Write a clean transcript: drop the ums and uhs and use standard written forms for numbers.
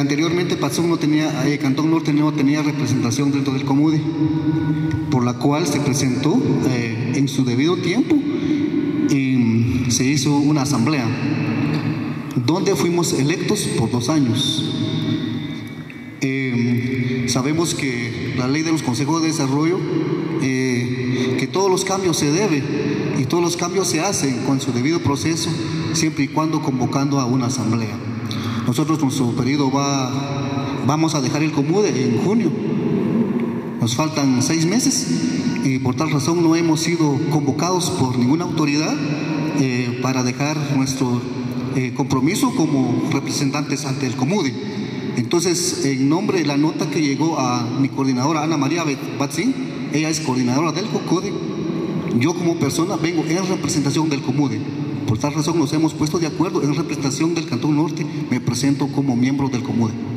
Anteriormente Cantón Norte no tenía representación dentro del COMUDE, por la cual se presentó en su debido tiempo y se hizo una asamblea donde fuimos electos por 2 años. Sabemos que la ley de los consejos de desarrollo, que todos los cambios se deben y todos los cambios se hacen con su debido proceso, siempre y cuando convocando a una asamblea. Nosotros, nuestro periodo vamos a dejar el COMUDE en junio. Nos faltan 6 meses y por tal razón no hemos sido convocados por ninguna autoridad para dejar nuestro compromiso como representantes ante el COMUDE. Entonces, en nombre de la nota que llegó a mi coordinadora Ana María Batzin, ella es coordinadora del COCODE, yo como persona vengo en representación del COMUDE. Por tal razón nos hemos puesto de acuerdo en representación del Cantón Norte, me presento como miembro del COMUDE.